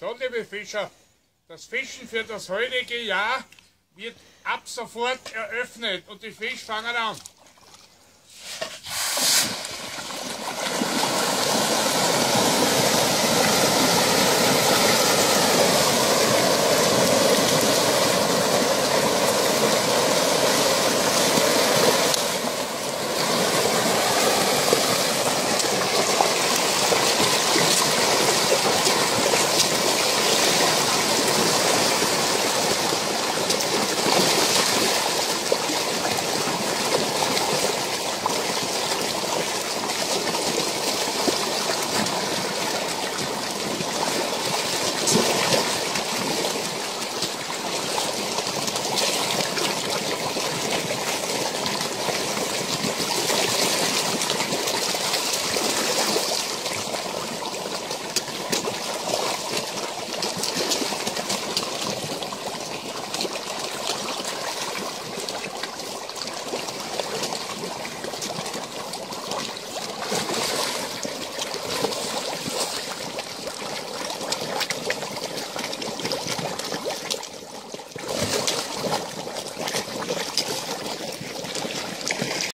So, liebe Fischer, das Fischen für das heutige Jahr wird ab sofort eröffnet und die Fische fangen an.